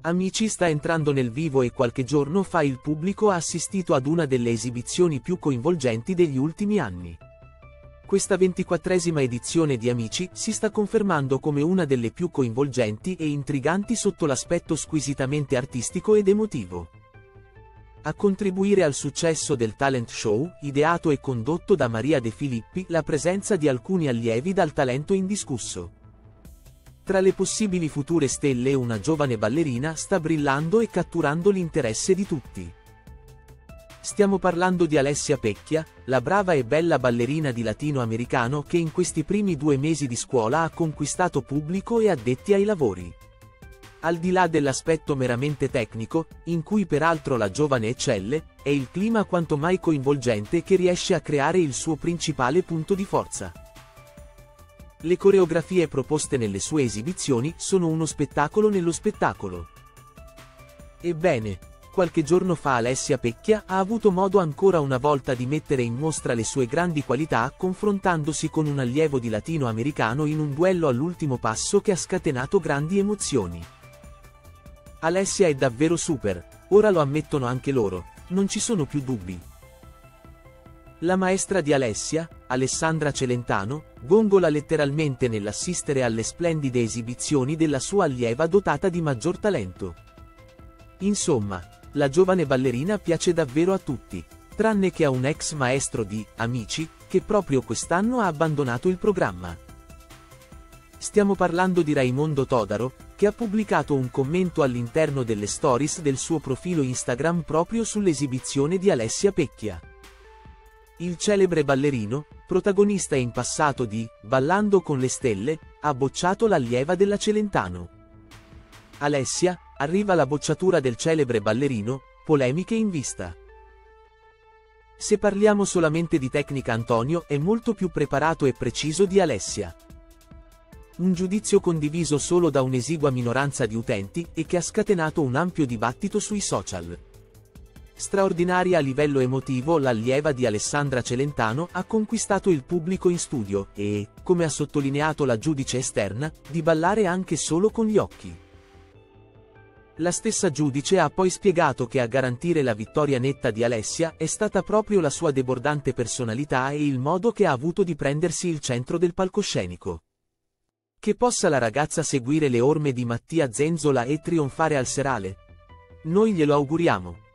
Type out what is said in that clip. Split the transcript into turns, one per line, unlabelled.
Amici sta entrando nel vivo e qualche giorno fa il pubblico ha assistito ad una delle esibizioni più coinvolgenti degli ultimi anni. Questa 24esima edizione di Amici si sta confermando come una delle più coinvolgenti e intriganti sotto l'aspetto squisitamente artistico ed emotivo. A contribuire al successo del talent show, ideato e condotto da Maria De Filippi, la presenza di alcuni allievi dal talento indiscusso. Tra le possibili future stelle una giovane ballerina sta brillando e catturando l'interesse di tutti. Stiamo parlando di Alessia Pecchia, la brava e bella ballerina di latinoamericano che in questi primi 2 mesi di scuola ha conquistato pubblico e addetti ai lavori. Al di là dell'aspetto meramente tecnico, in cui peraltro la giovane eccelle, è il clima quanto mai coinvolgente che riesce a creare il suo principale punto di forza. Le coreografie proposte nelle sue esibizioni sono uno spettacolo nello spettacolo. Ebbene, qualche giorno fa Alessia Pecchia ha avuto modo ancora una volta di mettere in mostra le sue grandi qualità confrontandosi con un allievo di latinoamericano in un duello all'ultimo passo che ha scatenato grandi emozioni. Alessia è davvero super, ora lo ammettono anche loro, non ci sono più dubbi. La maestra di Alessia, Alessandra Celentano, gongola letteralmente nell'assistere alle splendide esibizioni della sua allieva dotata di maggior talento. Insomma, la giovane ballerina piace davvero a tutti, tranne che a un ex maestro di Amici, che proprio quest'anno ha abbandonato il programma. Stiamo parlando di Raimondo Todaro, che ha pubblicato un commento all'interno delle stories del suo profilo Instagram proprio sull'esibizione di Alessia Pecchia. Il celebre ballerino, protagonista in passato di Ballando con le stelle, ha bocciato l'allieva della Celentano. Alessia, arriva la bocciatura del celebre ballerino, polemiche in vista. Se parliamo solamente di tecnica Antonio è molto più preparato e preciso di Alessia. Un giudizio condiviso solo da un'esigua minoranza di utenti e che ha scatenato un ampio dibattito sui social. Straordinaria a livello emotivo, l'allieva di Alessandra Celentano ha conquistato il pubblico in studio e, come ha sottolineato la giudice esterna, di ballare anche solo con gli occhi. La stessa giudice ha poi spiegato che a garantire la vittoria netta di Alessia è stata proprio la sua debordante personalità e il modo che ha avuto di prendersi il centro del palcoscenico. Che possa la ragazza seguire le orme di Mattia Zenzola e trionfare al serale? Noi glielo auguriamo.